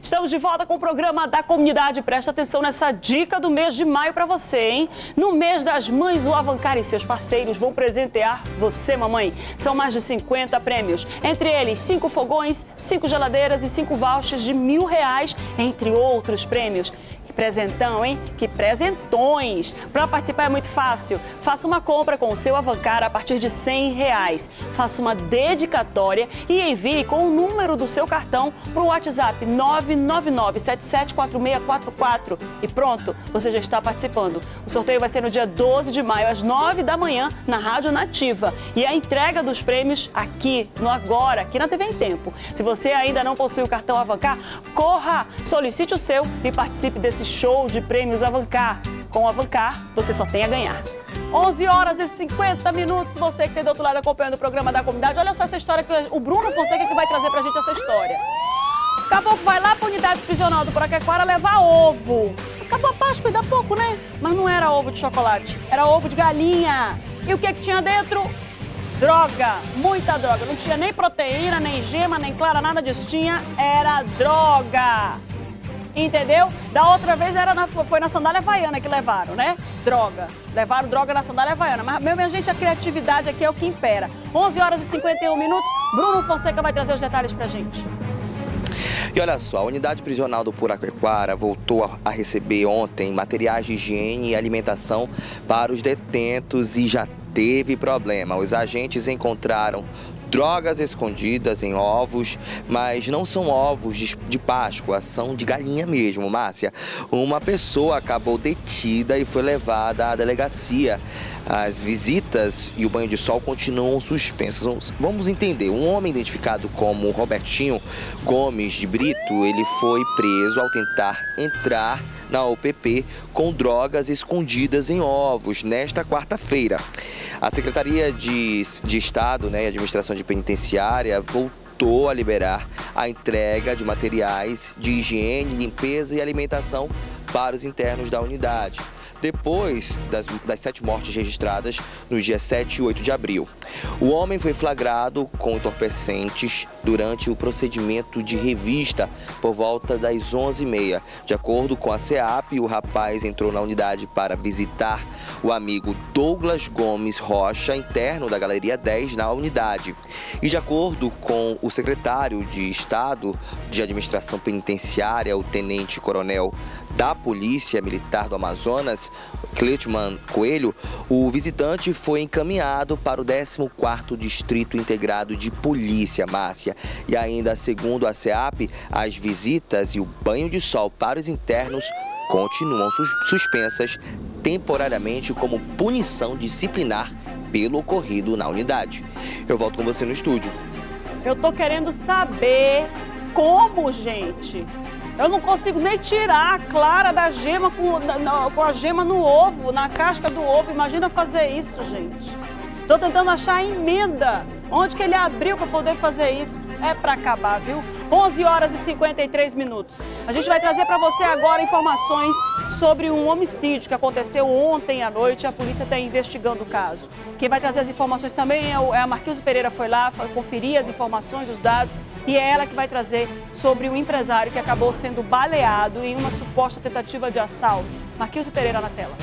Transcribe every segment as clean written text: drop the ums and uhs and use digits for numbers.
Estamos de volta com o programa da comunidade. Presta atenção nessa dica do mês de maio para você, hein? No mês das mães, o Avancar e seus parceiros vão presentear você, mamãe. São mais de 50 prêmios. Entre eles, 5 fogões, 5 geladeiras e 5 vouchers de R$1.000, entre outros prêmios. Que presentão, hein? Que presentões! Para participar é muito fácil. Faça uma compra com o seu Avancar a partir de R$100. Faça uma dedicatória e envie com o número do seu cartão para o WhatsApp 999774644. E pronto, você já está participando. O sorteio vai ser no dia 12 de maio, às 9 da manhã, na Rádio Nativa. E a entrega dos prêmios aqui, no Agora, aqui na TV em Tempo. Se você ainda não possui o cartão Avancar, corra, solicite o seu e participe desse show de prêmios Avancar. Com o Avancar, você só tem a ganhar. 11h50, você que está do outro lado acompanhando o programa da comunidade. Olha só essa história que o Bruno Fonseca que vai trazer pra gente essa história. Daqui a pouco vai lá pra unidade prisional do Piraquara levar ovo. Acabou a Páscoa e dá pouco, né? Mas não era ovo de chocolate, era ovo de galinha. E o que tinha dentro? Droga, muita droga. Não tinha nem proteína, nem gema, nem clara, nada disso. Era droga. Entendeu? Da outra vez foi na sandália havaiana que levaram, né? Droga. Levaram droga na sandália havaiana. Mas, minha gente, a criatividade aqui é o que impera. 11h51, Bruno Fonseca vai trazer os detalhes pra gente. E olha só, a unidade prisional do Piraquara voltou a receber ontem materiais de higiene e alimentação para os detentos e já teve problema. Os agentes encontraram drogas escondidas em ovos, mas não são ovos de Páscoa, são de galinha mesmo, Márcia. Uma pessoa acabou detida e foi levada à delegacia. As visitas e o banho de sol continuam suspensos. Vamos entender, um homem identificado como Robertinho Gomes de Brito, ele foi preso ao tentar entrar na UPP com drogas escondidas em ovos nesta quarta-feira. A Secretaria de Estado, e Administração de Penitenciária voltou a liberar a entrega de materiais de higiene, limpeza e alimentação para os internos da unidade, depois das 7 mortes registradas nos dias 7 e 8 de abril. O homem foi flagrado com entorpecentes durante o procedimento de revista por volta das 11h30. De acordo com a SEAP, o rapaz entrou na unidade para visitar o amigo Douglas Gomes Rocha, interno da Galeria 10, na unidade. E de acordo com o secretário de Estado de Administração Penitenciária, o tenente-coronel da Polícia Militar do Amazonas, Cleitman Coelho, o visitante foi encaminhado para o 14º Distrito Integrado de Polícia, Márcia. E ainda, segundo a SEAP, as visitas e o banho de sol para os internos continuam suspensas temporariamente como punição disciplinar pelo ocorrido na unidade. Eu volto com você no estúdio. Eu tô querendo saber como, gente. Eu não consigo nem tirar a clara da gema com a gema no ovo, na casca do ovo. Imagina fazer isso, gente. Tô tentando achar a emenda. Onde que ele abriu para poder fazer isso? É para acabar, viu? 11h53. A gente vai trazer para você agora informações sobre um homicídio que aconteceu ontem à noite. A polícia está investigando o caso. Quem vai trazer as informações também é a Marquise Pereira. Foi lá conferir as informações, os dados. E é ela que vai trazer sobre um empresário que acabou sendo baleado em uma suposta tentativa de assalto. Marquise Pereira na tela.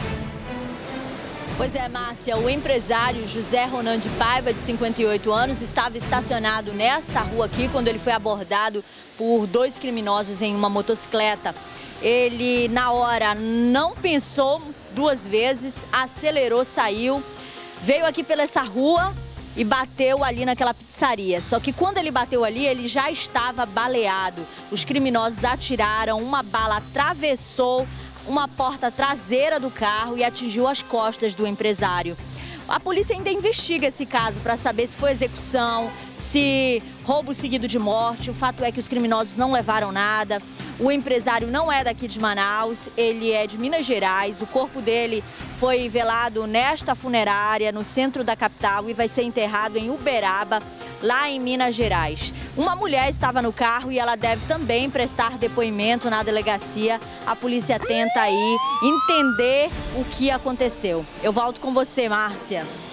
Pois é, Márcia, o empresário José Ronan de Paiva, de 58 anos, estava estacionado nesta rua aqui quando ele foi abordado por 2 criminosos em uma motocicleta. Ele, na hora, não pensou 2 vezes, acelerou, saiu, veio aqui pela essa rua e bateu ali naquela pizzaria. Só que quando ele bateu ali, ele já estava baleado. Os criminosos atiraram, uma bala atravessou uma porta traseira do carro e atingiu as costas do empresário. A polícia ainda investiga esse caso para saber se foi execução, se roubo seguido de morte. O fato é que os criminosos não levaram nada. O empresário não é daqui de Manaus, ele é de Minas Gerais. O corpo dele foi velado nesta funerária, no centro da capital, e vai ser enterrado em Uberaba, lá em Minas Gerais. Uma mulher estava no carro e ela deve também prestar depoimento na delegacia. A polícia tenta aí entender o que aconteceu. Eu volto com você, Márcia.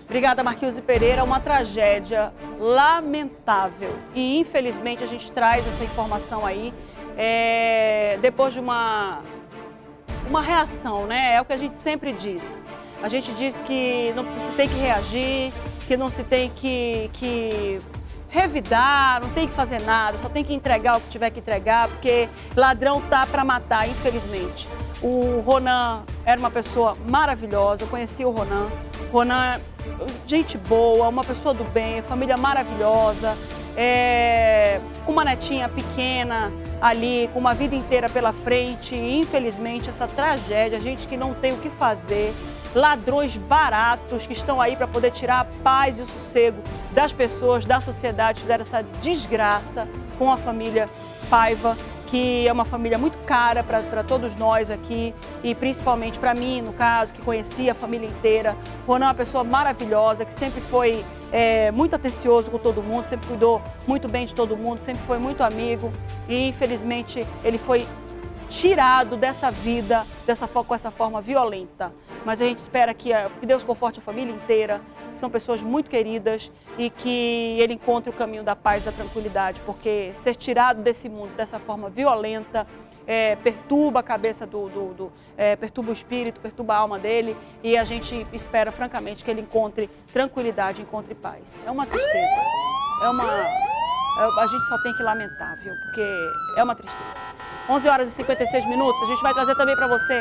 Obrigada, Marquilze Pereira. Uma tragédia lamentável. E, infelizmente, a gente traz essa informação aí depois de uma reação, né? É o que a gente sempre diz. A gente diz que não se tem que reagir, que não se tem que revidar, não tem que fazer nada, só tem que entregar o que tiver que entregar, porque ladrão tá para matar, infelizmente. O Ronan era uma pessoa maravilhosa, eu conheci o Ronan. Ronan, gente boa, uma pessoa do bem, família maravilhosa, com uma netinha pequena ali, com uma vida inteira pela frente. E, infelizmente, essa tragédia, gente que não tem o que fazer, ladrões baratos que estão aí para poder tirar a paz e o sossego das pessoas, da sociedade, fizeram essa desgraça com a família Paiva, que é uma família muito cara para todos nós aqui e principalmente para mim, no caso, que conheci a família inteira. Ronan é uma pessoa maravilhosa, que sempre foi muito atencioso com todo mundo, sempre cuidou muito bem de todo mundo, sempre foi muito amigo e, infelizmente, ele foi tirado dessa vida com essa forma violenta. Mas a gente espera que Deus conforte a família inteira, que são pessoas muito queridas e que ele encontre o caminho da paz, da tranquilidade, porque ser tirado desse mundo dessa forma violenta perturba a cabeça perturba o espírito, perturba a alma dele e a gente espera, francamente, que ele encontre tranquilidade, encontre paz. É uma tristeza, a gente só tem que lamentar, viu? Porque é uma tristeza. 11 horas e 56 minutos, a gente vai trazer também para você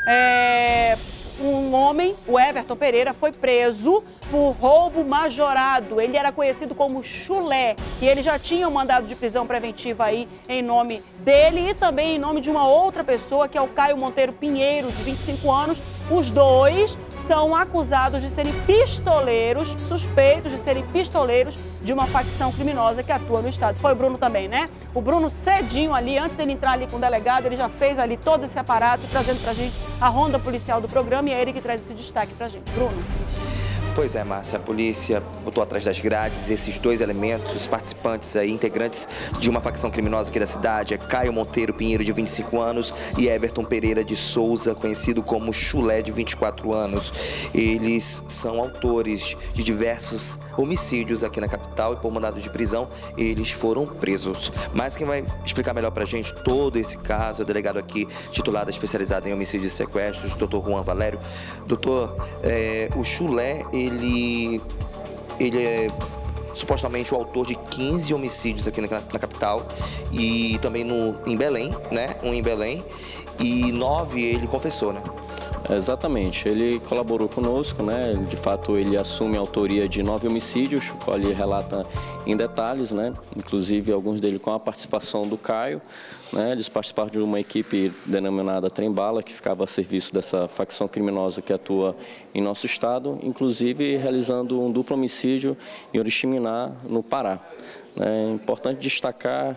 um homem, o Everton Pereira, foi preso por roubo majorado. Ele era conhecido como Chulé e ele já tinha um mandado de prisão preventiva aí em nome dele e também em nome de uma outra pessoa, que é o Caio Monteiro Pinheiro, de 25 anos. Os dois são acusados de serem pistoleiros, suspeitos de serem pistoleiros de uma facção criminosa que atua no estado. Foi o Bruno também, né? O Bruno cedinho ali, antes dele entrar ali com o delegado, ele já fez ali todo esse aparato, trazendo pra gente a ronda policial do programa e é ele que traz esse destaque pra gente. Bruno. Pois é, Márcia, a polícia botou atrás das grades esses dois elementos, os participantes aí, integrantes de uma facção criminosa aqui da cidade, Caio Monteiro Pinheiro, de 25 anos, e Everton Pereira de Souza, conhecido como Chulé, de 24 anos. Eles são autores de diversos homicídios aqui na capital e por mandado de prisão eles foram presos. Mas quem vai explicar melhor pra gente todo esse caso é o delegado aqui, titulado especializado em homicídios e sequestros, Dr. Juan Valério. Doutor, o Chulé, ele é supostamente o autor de 15 homicídios aqui na capital e também em Belém, né? Um em Belém, e 9 ele confessou, né? Exatamente, ele colaborou conosco, né? De fato, ele assume a autoria de 9 homicídios, o qual ele relata em detalhes, né? Inclusive alguns deles com a participação do Caio, né? Eles participaram de uma equipe denominada Trem-Bala, que ficava a serviço dessa facção criminosa que atua em nosso estado, inclusive realizando um duplo homicídio em Oriximiná, no Pará. É importante destacar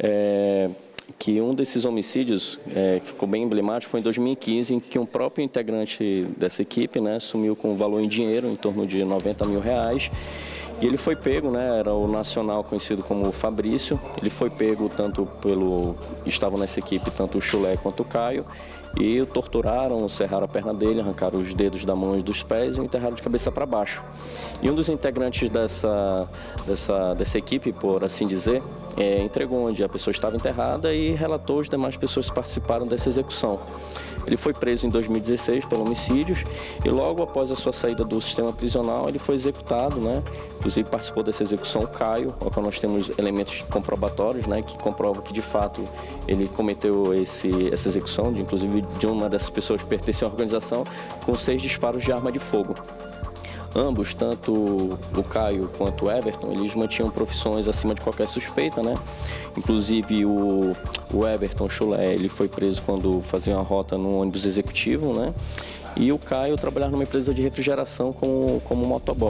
que um desses homicídios, que ficou bem emblemático, foi em 2015, em que um próprio integrante dessa equipe, né, sumiu com um valor em dinheiro, em torno de R$90 mil. E ele foi pego, né, era o nacional conhecido como Fabrício, ele foi pego estavam nessa equipe tanto o Chulé quanto o Caio, e o torturaram, serraram a perna dele, arrancaram os dedos da mão e dos pés e o enterraram de cabeça para baixo. E um dos integrantes dessa equipe, por assim dizer, entregou onde a pessoa estava enterrada e relatou as demais pessoas que participaram dessa execução. Ele foi preso em 2016 pelo homicídios e logo após a sua saída do sistema prisional ele foi executado, né? Inclusive participou dessa execução o Caio, ao qual nós temos elementos comprobatórios, né, que comprovam que de fato ele cometeu essa execução, inclusive de uma dessas pessoas que pertencia à organização, com 6 disparos de arma de fogo. Ambos, tanto o Caio quanto o Everton, eles mantinham profissões acima de qualquer suspeita, né? Inclusive o Everton Chulé, ele foi preso quando fazia uma rota no ônibus executivo, né? E o Caio trabalhava numa empresa de refrigeração como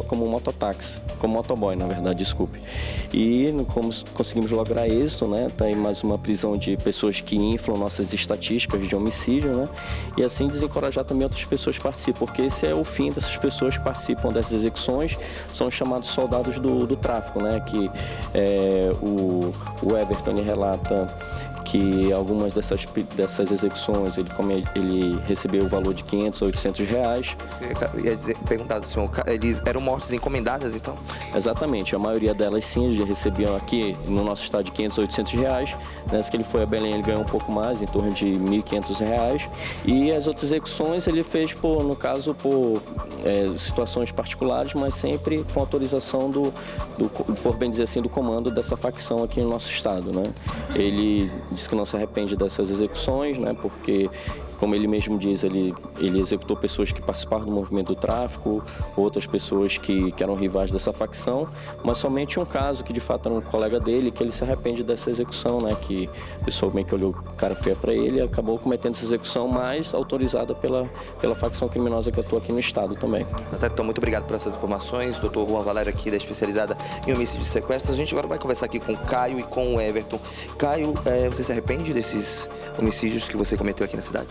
motoboy, na verdade, desculpe. E como conseguimos lograr êxito, né? Tá aí mais uma prisão de pessoas que inflam nossas estatísticas de homicídio, né? E assim desencorajar também outras pessoas que participam, porque esse é o fim dessas pessoas que participam dessas execuções, são os chamados soldados do tráfico, né? Que o Everton relata que algumas dessas execuções ele recebeu o valor de R$500 a R$800. Eu ia perguntar do senhor, eles eram mortes encomendadas, então? Exatamente, a maioria delas sim, já recebiam aqui no nosso estado de R$500 a R$800. Nessa que ele foi a Belém, ele ganhou um pouco mais, em torno de R$1.500. E as outras execuções ele fez, no caso, por situações particulares, mas sempre com autorização por bem dizer assim, do comando dessa facção aqui no nosso estado, né? Ele disse que não se arrepende dessas execuções, né? Porque, como ele mesmo diz, ele executou pessoas que participaram do movimento do tráfico, outras pessoas que eram rivais dessa facção, mas somente um caso que de fato era um colega dele, que ele se arrepende dessa execução, né? Que a pessoa meio que olhou cara feia para ele e acabou cometendo essa execução, mas autorizada pela facção criminosa que atua aqui no estado também. Então, muito obrigado por essas informações, doutor Juan Valério aqui da especializada em homicídios e sequestros. A gente agora vai conversar aqui com o Caio e com o Everton. Caio, você se arrepende desses homicídios que você cometeu aqui na cidade?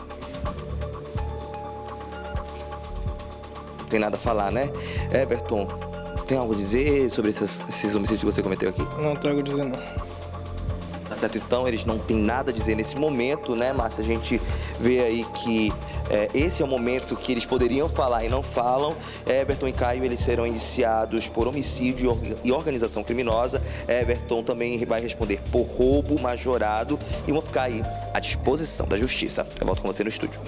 Não tem nada a falar, né? Everton, tem algo a dizer sobre esses homicídios que você cometeu aqui? Não tenho algo a dizer, não. Tá certo, então, eles não têm nada a dizer nesse momento, né, Márcia? A gente vê aí que esse é o momento que eles poderiam falar e não falam. Everton e Caio, eles serão indiciados por homicídio e organização criminosa. Everton também vai responder por roubo majorado e vão ficar aí à disposição da justiça. Eu volto com você no estúdio.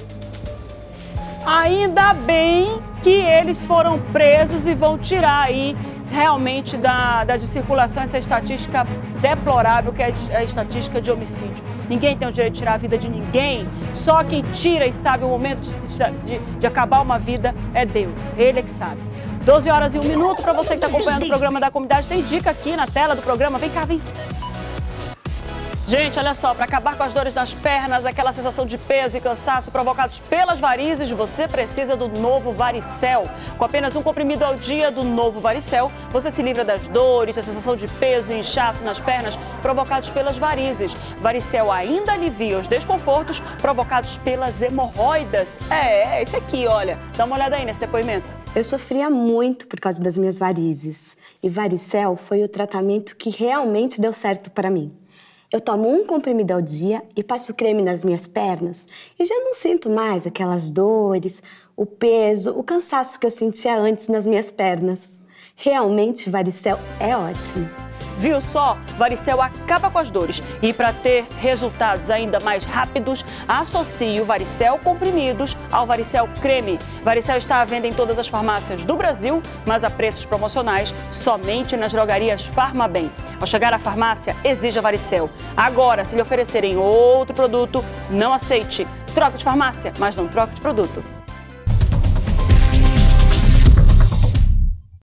Ainda bem que eles foram presos e vão tirar aí realmente de circulação essa estatística deplorável que é a estatística de homicídio. Ninguém tem o direito de tirar a vida de ninguém, só quem tira e sabe o momento de acabar uma vida é Deus, Ele é que sabe. 12 horas e 1 minuto, para você que está acompanhando o programa da comunidade, tem dica aqui na tela do programa, vem cá, vem. Gente, olha só, para acabar com as dores nas pernas, aquela sensação de peso e cansaço provocados pelas varizes, você precisa do Novo Varicel. Com apenas um comprimido ao dia do Novo Varicel, você se livra das dores, da sensação de peso e inchaço nas pernas provocados pelas varizes. Varicel ainda alivia os desconfortos provocados pelas hemorroidas. Esse aqui, olha, dá uma olhada aí nesse depoimento. Eu sofria muito por causa das minhas varizes e Varicel foi o tratamento que realmente deu certo para mim. Eu tomo um comprimido ao dia e passo creme nas minhas pernas e já não sinto mais aquelas dores, o peso, o cansaço que eu sentia antes nas minhas pernas. Realmente, Varicel é ótimo. Viu só? Varicel acaba com as dores. E para ter resultados ainda mais rápidos, associe o Varicel comprimidos ao Varicel creme. Varicel está à venda em todas as farmácias do Brasil, mas a preços promocionais somente nas drogarias Farmabem. Ao chegar à farmácia, exija Varicel. Agora, se lhe oferecerem outro produto, não aceite. Troque de farmácia, mas não troque de produto.